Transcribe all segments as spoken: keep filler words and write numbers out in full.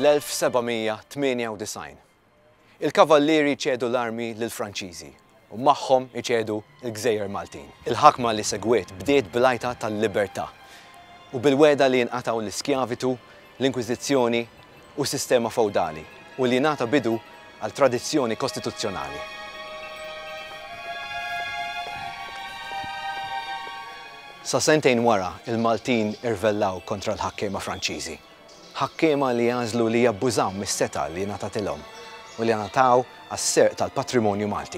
fl-elf sebgħmija tmanja u design. Il-kavallieri ċedu l-armi lill-Franċiżi u magħhom iċedu l-Gżejjer Maltin. Il-ħakma li segwiet bdiet bil-għajta tal-libertà u bil-weda li nqatgħu l-iskjavitu, l-Inkwiżizzjoni u s-sistema fewdali u li ngħata bidu għal tradizzjoni kostituzzjonali. Sa sentejn wara, il-Maltin irvellaw kontra l-ħakkiema Franċiżi. Ħakkiema li jażlu li jabbużaw mis-seta li ngħatatilhom u li ngħataw għas-serq tal-patrimonju Malti.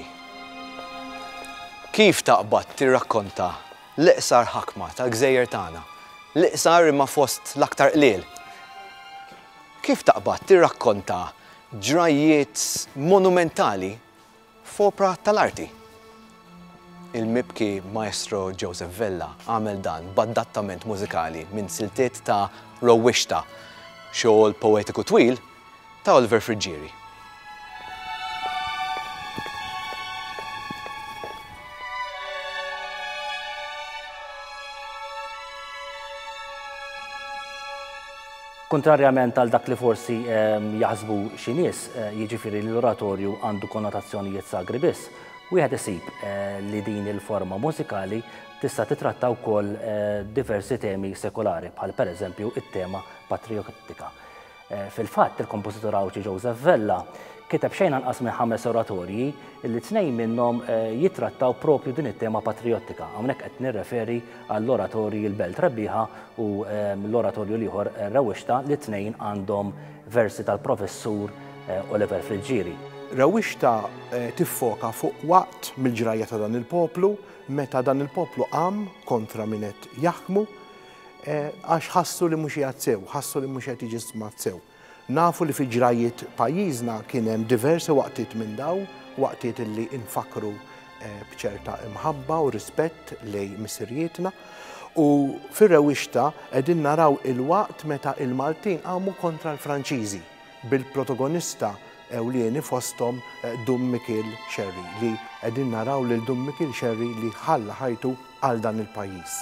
Kif taqbad tirrakkonta l-iqsar ħakma tal-Gżejjer tagħna, l-iqsar imma fost l-aktar qliel? Kif taqbad tirrakkonta ġrajiet monumentali f'opra tal-arti? Il-mibki Maestro Joseph Vella għamel dan b'adattament mużikali minn siltiet ta' Rewwixta, xogħol poetiku twil ta' Oliver Frigieri. Kontrarjament għal dak li forsi jaħsbu xi nies, jiġifieri l-oratorju għandu konnotazzjonijiet sagri biss, wieħed isib li din il-forma mużikali tista' titratta wkoll diversi temi sekolari, bħal pereżempju it-tema patriottika. Fil-fatt, il-kompożitur Awċi Joseph Vella kiteb xejn anqas minn ħames oratorji li tnejn minnhom jitrattaw propju din it-tema patriottika. Hawnhekk qed nirreferi għall-oratorji l-Belt Rebbieħa u l-oratorju ieħor Rewwixta li tnejn għandhom versi tal-professur Oliver Frigieri. Rewwixta tiffoka fuq waqt mill-ġrajja ta' dan il-poplu, meta dan il-poplu qam kontra min qed jaħkmu, għax ħassu li mhux qiegħed sew, ħassu li mhux qed jiġi żmat sew. Nafu li fi ġrajiet pajjiżna kien hemm diversi waqtiet minn daw, waqtiet li infakru b'ċerta imħabba u rispett lejn missirietna. U fir-Rewwixta qegħdin naraw il-waqt meta il-Maltin qamu kontra l-Franċiżi bil-protagonista ewlieni fosthom Dom Michiel Sherry li qegħdin naraw lil Dom Michiel Sherry li ħalla ħajtu għal dan il-pajjiż.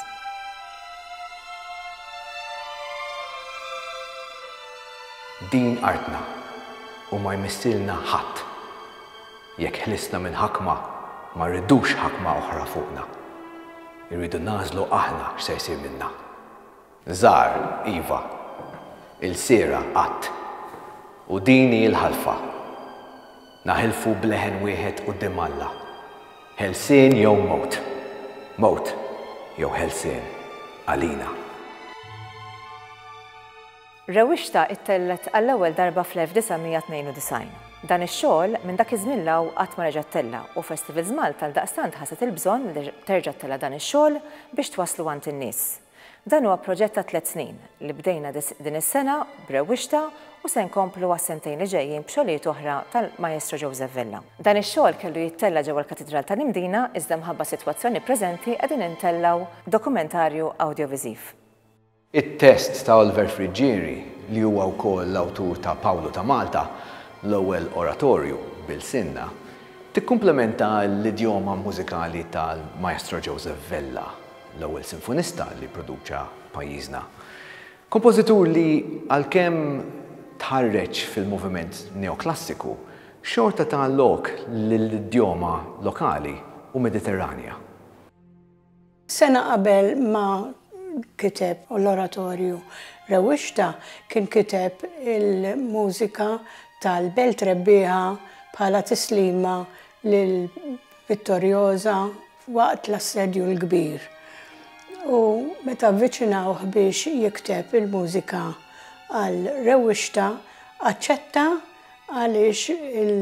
Din artna u ma jmissilna ħadd. Jekk ħlisna minn ħakma, ma rridux ħakma oħra fuqna. Irridu nażlu aħna x'se jsir minna. Żgħar iva, il-siera qatt u dini l-ħalfa. Naħilfu bleħen wieħed quddiem Alla. Ħelsien jew mowt. Mowt jew ħelsien għalina. Rewwixta ittellet għall-ewwel darba fl-elf disgħemija tnejn u design. Dan ix-xogħol minn dak iż-żmien law qatt ma reġgħet tella u Festivals Malta għaldaqstant ħaset il-bżonn li terġa' tella dan ix-xogħol biex twasslu għand in-nies. Dan huwa proġett ta' tliet snin li bdejna din is-sena b'Rewwixta u se nkomplu għas-sentejn li ġejjin b'xogħlijiet oħra tal-Maestro Joseph Vella. Dan ix-xogħol kellu jittella ġewwa l-Katedral ta' Nimdina iżda mħabba sitwazzjoni preżenti qegħdin intellaw dokumentarju awdjoviżiv. It-test ta' Oliver Frigieri li huwa wkoll l-awtur ta' Pawlu ta' Malta, l-ewwel oratorju bil-Sinna, tikkumplementa l-idjoma mużikali tal-Maestro Joseph Vella, l-ewwel sinfonista li produċa pajjiżna. Kompożitur li għalkemm tħarreġ fil-moviment neoklassiku, xorta ta' lok l-idjoma lokali u mediterranja. Sena qabel ma kiteb l-oratorju Rewwixta kien kiteb il-mużika tal-Belt Rebbieħa bħala tislima lil Vittorjosa waqt l-assedju l-kbir. U meta avviċinawh biex jikteb il-mużika għal Rewwixta aċċetta għaliex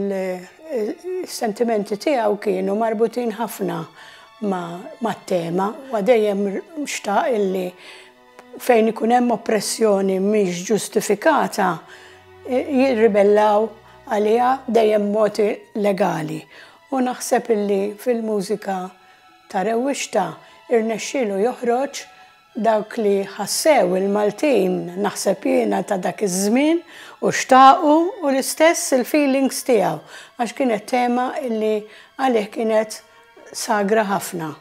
il-sentimenti tiegħu kienu marbutin ħafna mat-tema u dejjem xtaq illi fejn ikun hemm oppressjoni mhix ġustifikata jirribellaw għaliha dejjem modi legali. U naħseb illi fil-mużika ta' Rewwixta irnexxielu joħroġ dawk li ħassew il-Maltin naħseb jiena ta' dak iż-żmien u xtaqu u l-istess il-feelings tiegħu għax kienet tema illi għalih kienet sagra ħafna.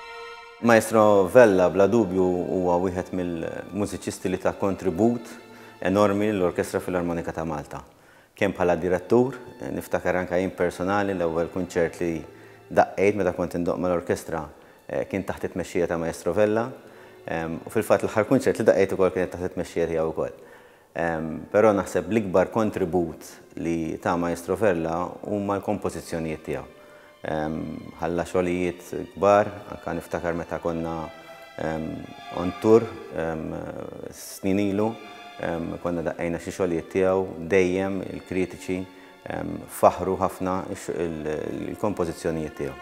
Maestro Vella bla dubju huwa wieħed mill-mużiċisti li ta' kontribut enormi l-Orkestra Filarmonika ta' Malta. Kien bħala direttur, niftakar anke jien personali l-ewwel kunċert li daqqejt meta kont indoq mal-orkestra kien taħt it-tmexxija ta' Maestro Vella, u fil-fatt l-aħħar kunċert li daqqejt ukoll kien taħt it-tmexxija tiegħu wkoll. Però naħseb l-ikbar kontribut li ta' Maestro Vella huma l-kompożizzjonijiet tiegħu. Ħalla xogħlijiet kbar, anke niftakar meta konna on tour snin ilu, konna daqqejna xi xogħlijiet tiegħu dejjem il-kritiċi faħru ħafna il-kompożizzjonijiet tiegħu.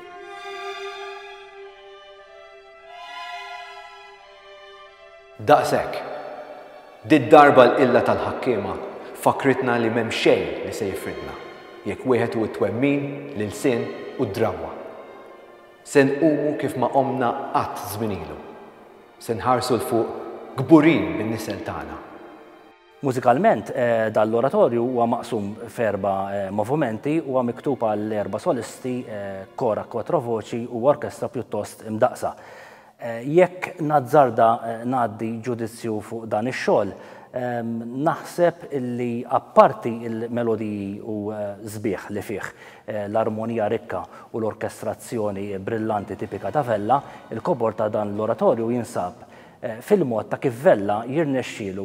Daqshekk, Did-darba l-illa tal-ħakkiema fakritna li m'hemm xejn li se jifridna jekk wieħed hu t-twemmin, l-ilsien u d-dramma. Se nqumu kif ma qomna qatt żmien ilu. Se nħarsu l-fuq gburin bin-nisel tagħna. Mużikalment, dal-oratorju huwa maqsum f'erba' movimenti huwa miktub għal erba' solisti, kora kwatro voċi u orkestra pjuttost imdaqsa. Jekk nazzarda ngħaddi ġudizzju fuq dan ix-xogħol, naħseb li apparti il-melodiji u sbieħ li fih l-armonija rikka u l-orkestrazzjoni brillanti tipika ta' Vella, il-kobor ta' dan l-oratorju jinsab fil-mod ta' kif Vella jirnexxielu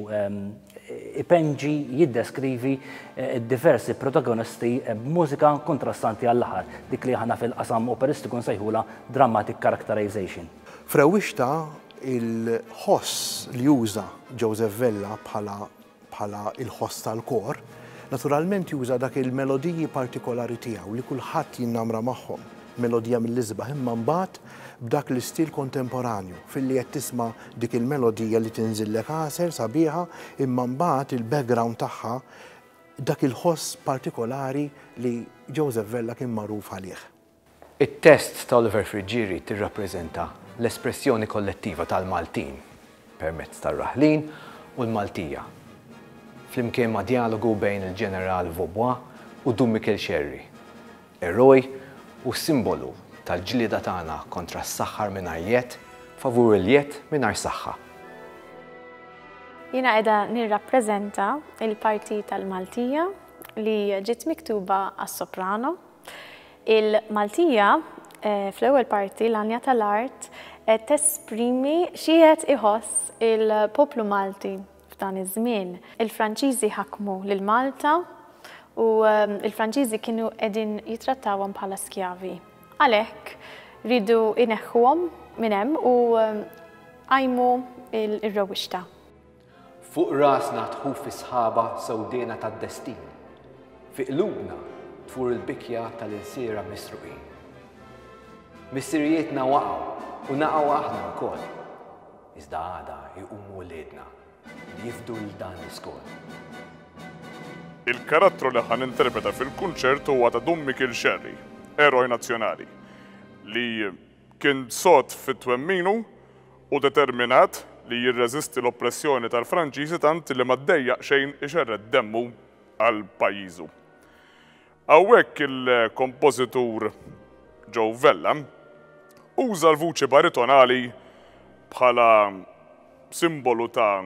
ipenġi jiddeskrivi diversi protagonisti b'mużika kontrastanti għall-aħħar, dik li aħna fil-qasam operistiku nsejħula dramatic characterization. Frewixta il-ħoss li juża Joseph Vella bħala il-ħoss tal-kor, naturalment juża dak il-melodiji partikolari tiegħu li kulħadd jinnamra magħhom, melodija mill-isbaħ imma mbagħad b'dak l-istil kontemporanju filli qed tisma' dik il-melodija li tinżillek għaser sabiħa imma mbagħad il-background tagħha dak il-ħoss partikolari li Joseph Vella kien magħruf għalih. It-test ta' Oliver Frigieri tirrappreżenta l-espressjoni kollettiva tal-Maltin permezz tar-raħlin u l-Maltija. Flimkien ma' dialogu bejn il-ġeneral Vaubois u Dom Michel Sherry, eroj u simbolu tal-ġlieda tagħna kontra s-saħħar mingħajr jett favur il-jett mingħajr saħħa. Jiena qiegħda nirrappreżenta il-parti tal-Maltija li ġiet miktuba għas-soprano. Il-Maltija fl-ewwel parti l-għanja tal-art qed tesprimi xi qed iħoss il-poplu Malti f'dan iż-żmien. Il-Franċiżi ħakmu lil Malta u il-Franċiżi kienu qegħdin jitrattawhom bħala skjavi. Għalhekk ridu ineħħuhom minn hemm u għajmu il-rewwixta. Fuq rasna tħu fi sħaba sewdiena tad-destin. Fi qlubna tfur il-bikja tal-insiera misruqin. Missirijietna waqgħu u naqgħu aħna wkoll. Iżda għada jqumu wliedna li jifdu l dan l-iskol. Il-karattru li ħan interpreta fil-kunċert huwa ta' Dom Michel Sherry, eroj nazzjonali, li kien sod fit-twemminu u determinat li jirreżisti l-oppressjoni tal-Franċiżi tant li ma ddejjaq xejn ixerred demmu għal pajjiżu. Hawnhekk il-kompożitur Joe Vella uża l-vuċi baritonali bħala simbolu ta'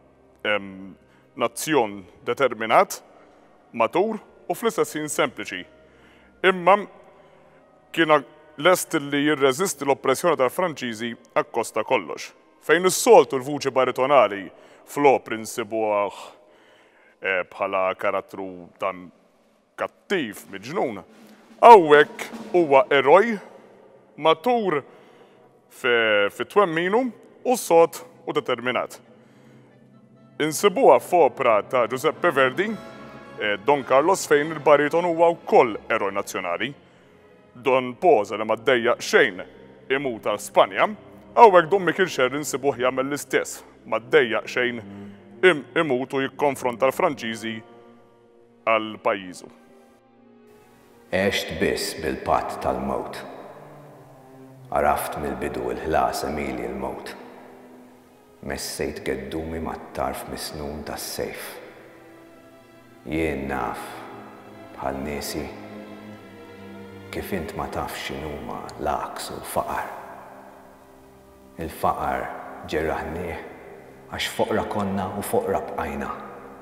nazzjon determinat, matur u fl-istessin sempliċi. Imma kien lest li jirreżisti l-oppressjoni tal-Franċiżi akkosta kollox. Fejn is-soltu l-vuċi baritonali fl-opri nsibuh bħala karattru dan kattiv, miġnun. Hawnhekk huwa eroj matur fit-twemminu u sod u determinat. Insibuha f'opra ta' Giuseppe Verdi, Don Carlos, fejn il-bariton huwa wkoll eroj nazzjonali. Don Posa li ma ddejjaq xejn imut għal Spanja, hawnhekk Dom Michel Sherry insibuh jagħmel l-istess, ma ddejjaq xejn imut u jikkonfronta l-Franċiżi għal pajjiżu. Għext biss bil-patt tal-mewt. Għaraft mill-bidu il-ħlas emili l-mewt. Messejt geddumi mat-tarf misnun tas-sejf. Jien naf bħal niesi kif int ma tafx x'inhuma l-aqs u l-faqar. Il-faqar ġerraħnieh għax foqra konna u foqra bqajna.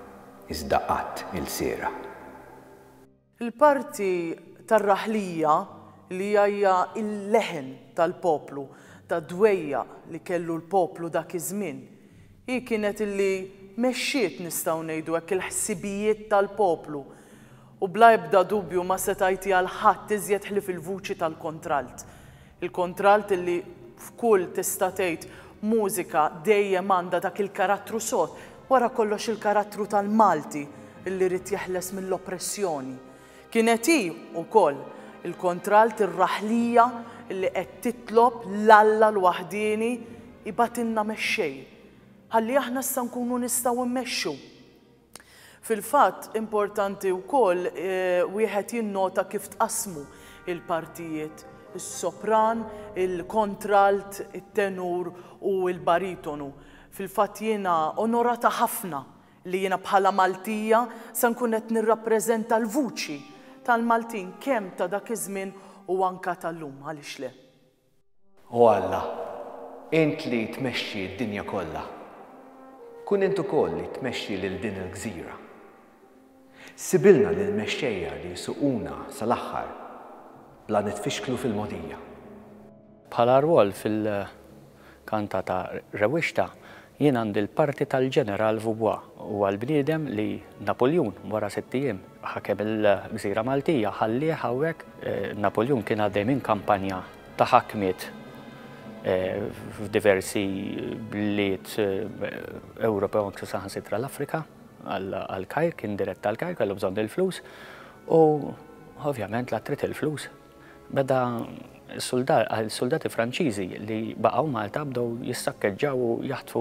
iżda qatt il-sera. Il-parti tar-raħlija li hija il-leħen tal-poplu, ta' dwejja li kellu l-poplu dak iż-żmien. Hi kienet illi mexxiet nistgħu ngħidu hekk il-ħsibijiet tal-poplu. U bla ebda dubju ma setajti għal ħadd iżjed ħlif il-vuċi tal-kontralt. Il-kontralt illi f'kull tista' tgħid mużika dejjem għandha dak il-karattru sod, wara kollox il-karattru tal-Malti illi rid jeħles mill-oppressjoni. Kienet hi wkoll il-kontralt ir-raħlija illi qed titlob l-Alla l-waħdieni ibatilna mexxej. Ħalli aħna issa nkunu nistgħu mmexxu. Fil-fatt importanti wkoll wieħed jinnota kif tqasmu il-partijiet, is-sopran, il-kontralt, it-tenur u l-baritonu. Fil-fatt jiena onorata ħafna li jiena bħala Maltija se nkun qed nirrappreżenta l-vuċi tal-Maltin kemm ta' dak iż-żmien u anke tal-lum għaliex le. O Alla, int li tmexxi d-dinja kollha. Kun int ukoll li tmexxi lil din il-gżira. Sibilna lil mexxejja li jsuquna sal-aħħar bla nitfixklu fil-modija. Bħala rwol fil-kantata Rewixta jien għandi l-parti tal-ġeneral Vaubois u għal-bniedem li Napoleon wara sitt ijiem ħakem il-Gżira Maltija ħallih hawnhekk. Napoleon kien għaddej minn kampanja ta' ħakmiet f'diversi bliet Ewropew anke saħansitra l-Afrika għal-Kajr, kien dirett tal-Kajr, kellu bżonn il-flus u ovvjament la trid il-flus. Beda il-soldati Franċiżi li baqgħu Malta bdew jissakkeġġaw u jaħtfu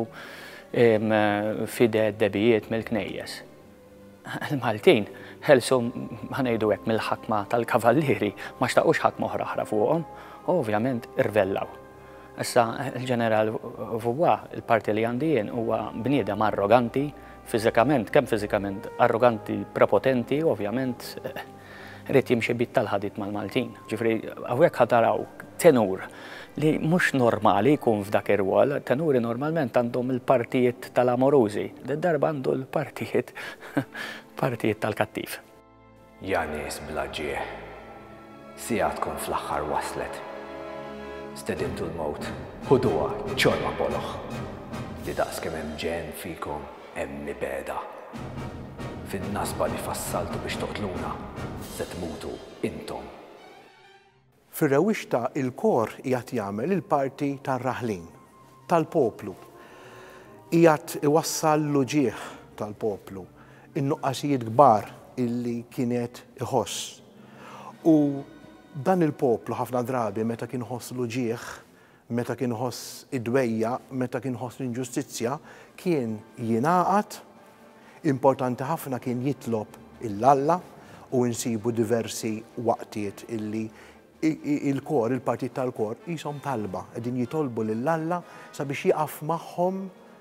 fide debijiet mill-knejjes. Il-Maltin ħelsu ħanejdu hekk mill-ħakma tal-kavallieri ma xtaqux ħakma oħra fuqhom, ovvjament irvellaw. Issa il-ġeneral Vaubois, il-parti li għandi jien huwa bniedem arroganti, fiżikament, kemm fiżikament arroganti, prepotenti, ovvjament rrid jimxi bit tal-ħadit mal-Maltin. Ġifri, hawnhekk ħataraw tenur li mhux normali jkun f'dak ir-rwol, tenuri normalment għandhom il-partijiet tal-amorużi, d-darba għandu l-partijiet partijiet tal-kattiv. Ja nies bla ġieħ, sija tkun fl-aħħar waslet. Stedintu l-mowt, ħuduha ċorma poloħ. Li daqskemm hemm ġen fikom hemm mibeda. Fin-nasba li fassaltu biex toqtluna, se tmutu intom. Fir-Rewixta il-kor qiegħed jagħmel il-parti tar-raħlin, tal-poplu. Qiegħed iwassal l-uġieħ tal-poplu, in-nuqqasijiet kbar illi kienet iħoss. U dan il-poplu ħafna drabi meta kien iħoss l-uġieħ, meta kien iħoss id-dwejja, meta kien iħoss l-inġustizzja, kien jingħaqad, importanti ħafna kien jitlob il-Alla u nsibu diversi waqtiet illi il-kor, il-partit tal-kor, jisom talba, qegħdin jitolbu lill-Alla sabiex jaqaf magħhom,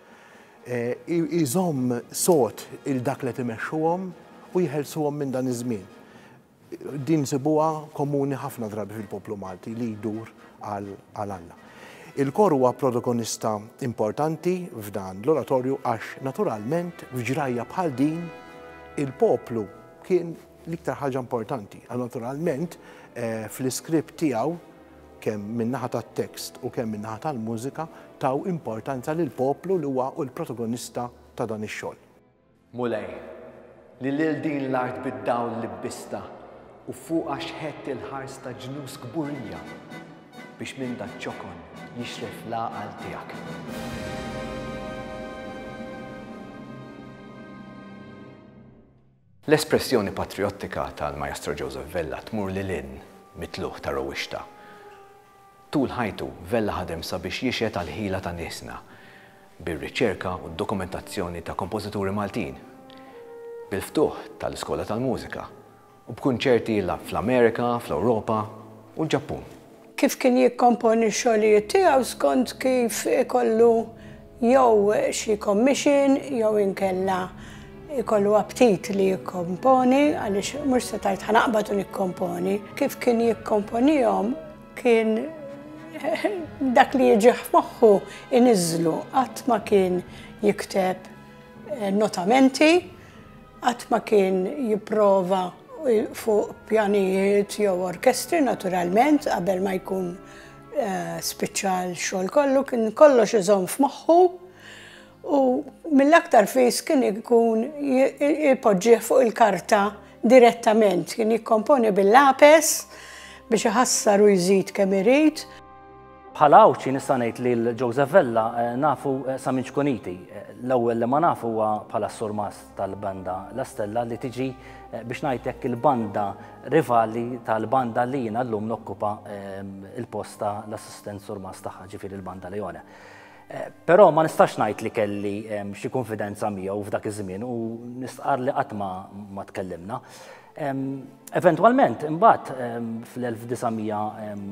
iżomm sod il-dak li timexxuhom u jħelsuhom minn dan iż-żmien. Din sibuha komuni ħafna drabi fil-poplu Malti li jdur għal-Alla. Il-kor huwa protagonista importanti f'dan l-oratorju għax naturalment f'ġrajja bħal din il-poplu kien l-iktar ħaġa importanti. Naturalment fl-iskript tiegħu kemm min-naħa tat-tekst u kemm min-naħa tal-mużika taw importanza lil poplu li huwa l-protagonista ta' dan ix-xogħol. Mulej, li lil din l-art bid-dawl li bista u fuqha xħett il-ħars ta' ġnus kburija biex minn dak ċokon jixref l-għaqal tiegħek. L-espressjoni patriottika tal-Maestro Joseph Vella tmur lilin mitluħ ta' Rewixta. Tul ħajtu Vella ħadem sabiex jixed għal-ħila ta' niesna bir-riċerka u d-dokumentazzjoni ta' kompożituri Maltin, bil-ftuħ tal-Iskola tal-Mużika u b'kunċerti fl-Amerika, fl-Ewropa u l-Ġappun. Kif kien jikkomponi x-xogħlijiet tiegħu skont kif ikollu jew xi commission jew inkella ikollu aptit li jikkomponi għaliex mhux se tgħid ħanaqbad u nikkomponi. Kif kien jikkomponihom kien dak li jiġi f'moħħu iniżlu qatt ma kien jikteb notamenti qatt ma kien jipprova fuq pjanijiet jew orkestri naturalment qabel ma jkun spiċċa l-xogħol kollu, kien kollox iżomm f'moħħu u mill-aktar fis kien ikun jipoġġih fuq il-karta direttament, kien jikkomponi bil-lapes biex iħassar u jżid kemm irid. Bħala awċi nista' ngħid li l-Joseph Vella nafu sa minn xkuniti. L-ewwel li ma nafu huwa bħala s-surmas tal-banda La Stella li tiġi biex ngħidlek il-banda rivali tal-banda li jiena llum nokkupa il-post ta' l-assistent surmas tagħha, ġifieri il-banda Leone. Però ma nistax ngħid li kelli xi konfidenza miegħu f'dak iż-żmien u nistqar li qatt ma tkellimna. Eventwalment imbagħad fl-elf tisa'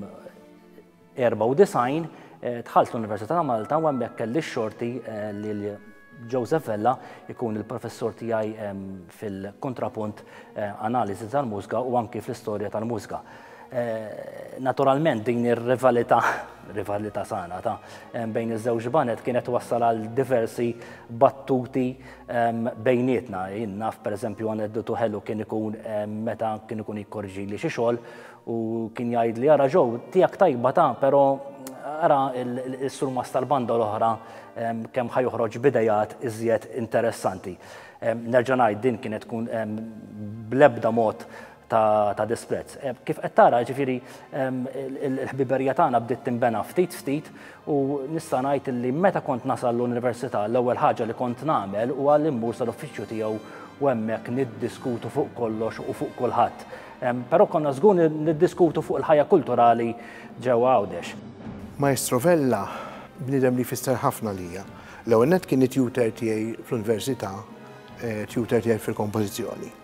erba' u design dħalt l-Università ta' Malta u hemmhekk kelli x-xorti li Joseph Vella ikun il-professor tiegħi fil-kontrapunt analiżi tal-mużika u anki fl-istorja tal-mużika. Naturalment din ir-rivalità, rivalità sana ta' bejn iż-żewġ banet kienet wassal għal diversi battuti bejnietna. Jien naf pereżempju aneddotu ħellu kien ikun meta kien ikun jikkorġi li xi xogħol u kien jgħid li ara ġew tiegħek tajba ta' però ara s-surmas tal-banda l-oħra kemm ħajoħroġ bidejat iżjed interessanti. Nerġa' ngħid din kienet tkun bl-ebda mod ta' disprezz. Kif qed tara ġifieri il-ħbiberija tagħna bdiet tinbena ftit ftit u nista' ngħid li meta kont nasal l-università l-ewwel ħaġa li kont nagħmel huwa li mmur sal-uffiċċju tiegħu u hemmhekk niddiskutu fuq kollox u fuq kulħadd. Però konna żgur niddiskutu fuq il-ħajja kulturali ġewwa Għawdex. Maestro Vella bniedem li fisser ħafna lija. L-ewwel nett kien it-tutor tiegħi fl-università, tutor tiegħi fil-kompożizzjoni.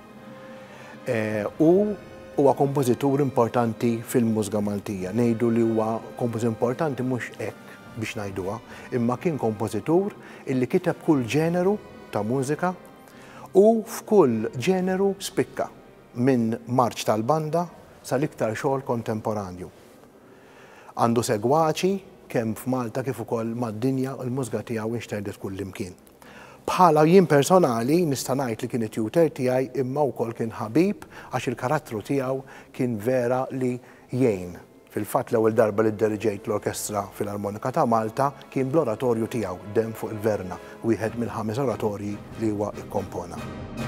U huwa kompożitur importanti fil-mużika Maltija. Ngħidu li huwa kompożitur importanti mhux hekk biex ngħiduha, imma kien kompożitur illi kiteb kull ġeneru ta' mużika u f'kull ġeneru spikka minn marċ tal-banda sal-iktar xogħol kontemporanju. Għandu segwaċi kemm f'Malta kif ukoll mad-dinja u l-mużika tiegħu inxterdet kull imkien. Bħala jien personali nista' ngħid li kien it-tutor tiegħi imma wkoll kien ħabib għax il-karattru tiegħu kien vera li jgħin. Fil-fatt l-ewwel darba li ddirigejt l-orkestra fil-Armonika ta' Malta kien bl-oratorju tiegħu dem fuq il-Verna, wieħed mill-ħames oratorji li huwa kkompona.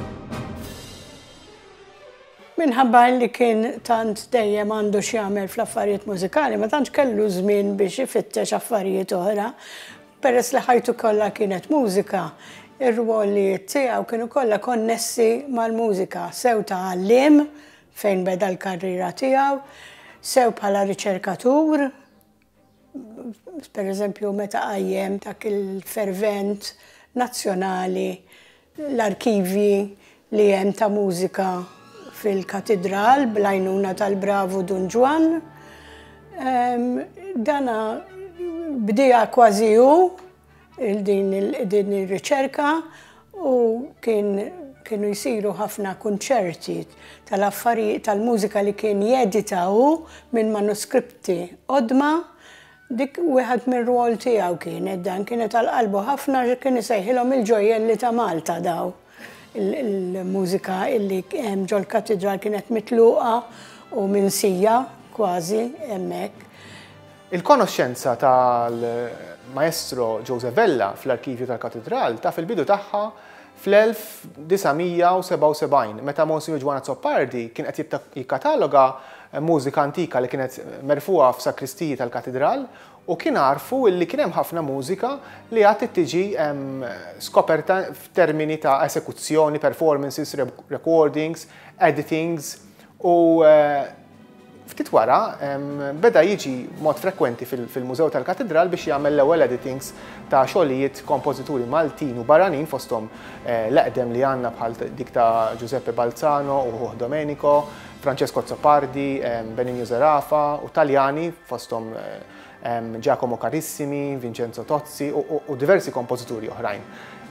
Minħabba li kien tant dejjem għandu x'jagħmel fl-affarijiet mużikali, ma tantx kellu żmien biex ifittex affarijiet oħra. Peress li ħajtu kollha kienet mużika, ir-rwolijiet tiegħu kienu kollha konnessi mal-mużika, sew ta' għalliem fejn beda l-karriera tiegħu, sew bħala riċerkatur, pereżempju meta qajjem dak il-fervent nazzjonali, l-arkivji li hemm ta' mużika fil-katedral bl-għajnuna tal-Bravu Don Juan. Dana bdija kważi hu din ir-riċerka u kienu jsiru ħafna kunċerti tal-affarijiet tal-mużika li kien jeditaw minn manuskripti qodma. Dik wieħed mir-rwol tiegħu kienet dan kienet tal-qalbu ħafna kien isejħilhom il-ġojjelli ta' Malta daw. Il-mużika illi ġol katedral kienet mitluqa u minsija kważi hemmhekk. Il-konoxxenza tal-Maestro Joseph Vella fl-arkivju tal-katedral ta' fil-bidu tagħha fl-elf tisa' seba' u sebgħin, meta Monsignor Ġwana Zoppardi kien qed jikkataloga mużika antika li kienet merfuqa f'sakristiji tal-katedral u kien għarfu li kien hemm ħafna mużika li għad tiġi skoperta f'termini ta' esekuzzjoni, performances, recordings, editings u ftit wara beda jiġi mod frekwenti fil-Mużew tal-Katedral biex jagħmel l-ewwel editings ta' xogħlijiet kompożituri Maltin u barranin fosthom l-eqdem li għandna bħal dik ta' Giuseppe Balzano u Domenico, Francesco Zoppardi, Benigno Zerafa u Taljani fosthom Giacomo Carissimi, Vincenzo Tozzi u diversi kompożituri oħrajn.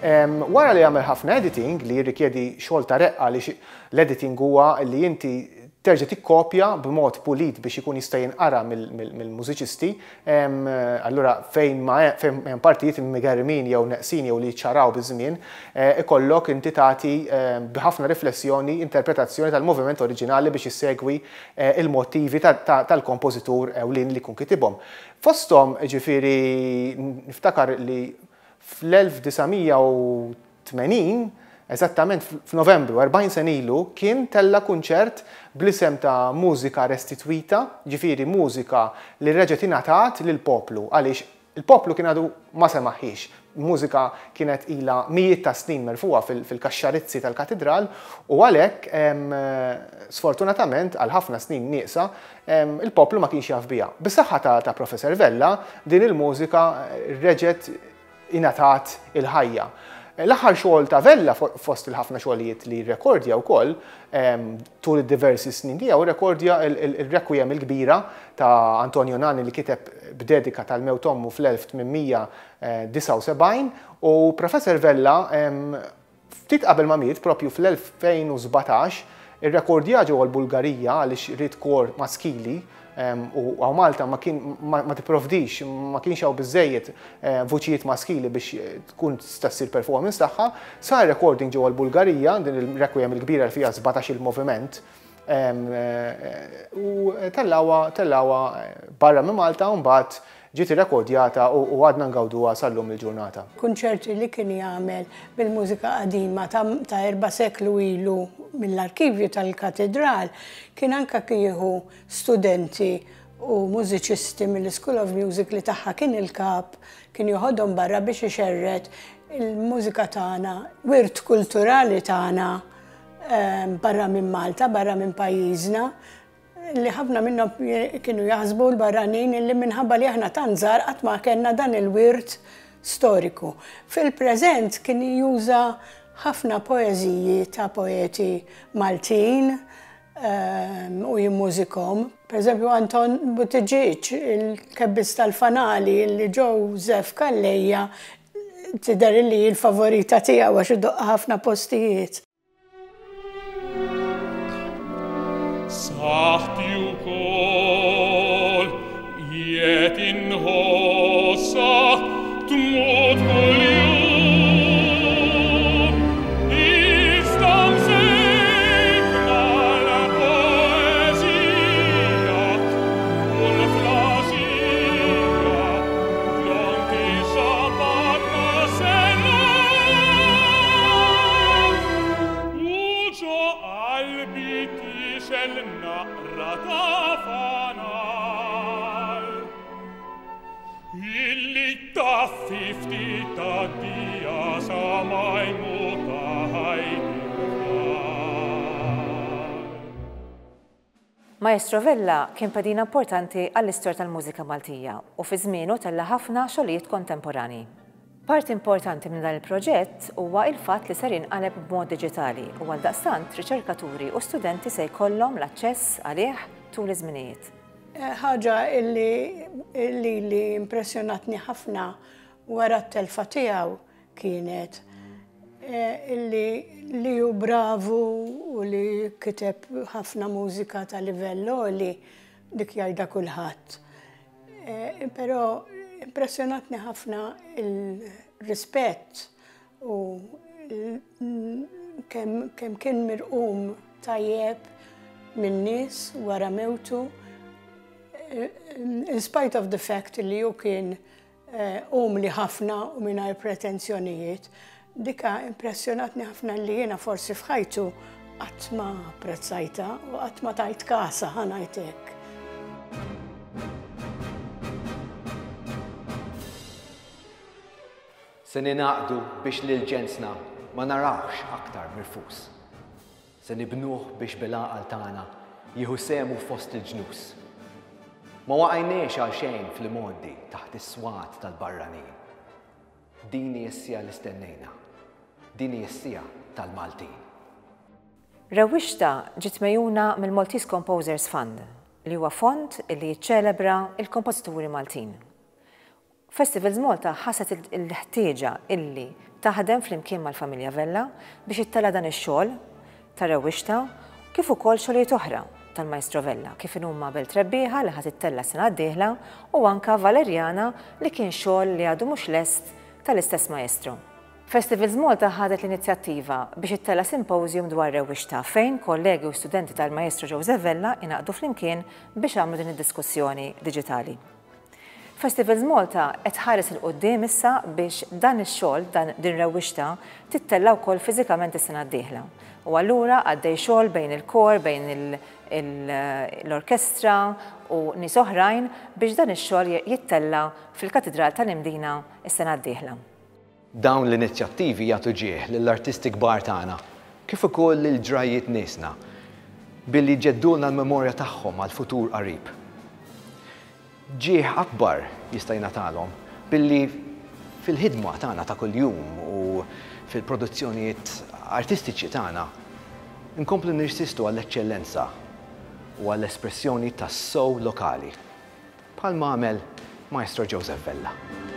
Wara li jagħmel ħafna editing li jirrikjedi xogħol ta' reqqa li l-editing huwa li inti terġa' tikkopja b'mod pulit biex ikun jista' jinqara mill-mużiċisti, allura fejn hemm partijiet immigermin jew neqsin jew li ċaraw biż-żmien, ikollok inti tagħti b'ħafna riflessjoni, interpretazzjoni tal-moviment oriġinali biex issegwi il-mottivi tal-kompożitur ewlien li jkun kitibhom. Fosthom ġifieri niftakar li fl-elf tisa' u tmenin, eżattament f'Novembru, erbgħin sen ilu, kien tella kunċert bl-isem ta' mużika restitwita, ġifieri mużika li reġgħet ingħatat lill-poplu, għaliex il-poplu kien għadu ma semaħħix. Mużika kienet ilha mijiet ta' snin merfuqa fil-kaxxarizzi tal-katedral u għalhekk sfortunatament għal ħafna snin nieqsa il-poplu ma kienx jaf biha. Bis-saħħa ta' Professor Vella din il-mużika reġgħet ingħatat il-ħajja. L-aħħar xogħol ta' Vella fost il-ħafna xogħlijiet li rrekordja wkoll tul id-diversi snin tiegħu rrekordja il-requiem il-kbira ta' Antonio Nani li kiteb b'dedika tal-mewt ommu fl-elf tminmija disa' u sebgħin u Professor Vella ftit qabel ma miet propju fl-elfejn u żbatax irrekordja ġewwa l-Bulgarija għaliex rid kor maskili u għaw Malta ma tipprovdix, ma kienx hawn biżżejjed vuċijiet maskili biex tkun stassir performance tagħha, sar recording ġewwa l-Bulgarija din il-requiem il-kbira li fiha żbatax il-moviment u tellawha barra minn Malta u mbagħad ġiet irrekordjata u għadna ngawduha sal-lum il-ġurnata. Kunċerti li kien jagħmel bil-mużika qadima ta' erba' seklu ilu mill-arkivju tal-katedral kien anke kieku studenti u mużiċisti mill-School of Music li tagħha kien il-kap kien joħodhom barra biex ixerred il-mużika tagħna, wirt kulturali tagħna barra minn Malta, barra minn pajjiżna. Li ħafna minnhom kienu jaħsbu l-barranin li minħabba li aħna tanżar qatt ma kellna dan il-wirt storiku. Fil-preżent kien juża ħafna poeżiji ta' poeti Maltin u jimmużikhom. Pereżempju Anton Buttigieg, il-kebbis tal-fanali li Joseph Kallejja tidher li l-favorita tiegħu għax iddoqqa ħafna postijiet. Saħti wkoll jiet inħossa tmut kuljum iżda msejkna l-poeżija u l-flasija fronti xabatna sena u ġo qalbi naqra ta' fanal illi taffi ftit għaddija sa ma jmut Maestro Vella kien pedina importanti għall-istorja tal-mużika Maltija u fi żmienu tella ħafna xogħlijiet kontemporani. Part importanti minn dan il-proġett huwa il-fatt li ser jinqaleb b'mod diġitali u għaldaqstant riċerkaturi u studenti se jkollhom l-aċċess għalih tul iż-żminijiet. Ħaġa li li impressjonatni ħafna wara t-telfa tiegħu kienet li hu bravu u li kiteb ħafna mużika ta' livell li dik jgħidha kulħadd. Però impressjonatni ħafna il-rispett u kemm kien mirqum tajjeb minn nies wara mewtu, in spite of the fact li hu kien umli ħafna u mingħajr pretenzjonijiet, dika impressjonatni ħafna li jiena forsi f'ħajtu qatt ma apprezzajta u qatt ma tajt kasa ħanajt hekk. Se ninaqdu biex lil ġensna ma narawx aktar mirfus. Se nibnuh biex bil-għaqal tagħna jieħu semu fost il-ġnus. Ma waqajniex għal xejn fil-modi taħt is-swat tal-barranin. Dini jessija l-istennejna. Dini jessija tal-Maltin. Rewwixta ġiet mejjuna mill-Maltese Composers Fund li huwa fond li jiċċelebra il-kompożituri Maltin. Festivals Malta ħaset il-ħtieġa illi taħdem flimkien mal-familja Vella biex ittella dan ix-xogħol ta' rewwixta kif ukoll xogħlijiet oħra tal-Maestro Vella, kif huma Beltrebbieħa li ħadd ittella sena d-dieħla u anka Valerjana li kien xogħol li għadu mhux lest tal-istess maestru. Festivals Malta ħadet l-inizjattiva biex ittella simposium dwar rewwixta fejn kollegi u studenti tal-Maestro Joseph Vella inaqdu flimkien biex għamlu din id-diskussjoni diġitali. Festivals Malta qed ħares il-qudiem issa biex dan ix-xogħol, dan din rewwixta tittella wkoll fiżikament is-sena d-dieħla. U allura għaddej xogħol bejn il-kor, bejn l-orkestra u nies oħrajn biex dan ix-xogħol jittella fil-Katedral tal-Imdina is-sena d-dieħla. Dawn l-inizjattivi jagħtu ġieħ lill-artisti kbar tagħna, kif ukoll lil ġrajiet niesna, billi ġeddulna l-memorja tagħhom għall-futur qarib. Ġieħ akbar jista' jingħatalhom billi fil-ħidma tagħna ta' kuljum u fil-produzzjonijiet artistiċi tagħna nkomplu nirsistu għall-eċċellenza u għall-espressjoni tas-soul lokali, bħalma għamel Maestro Joseph Vella.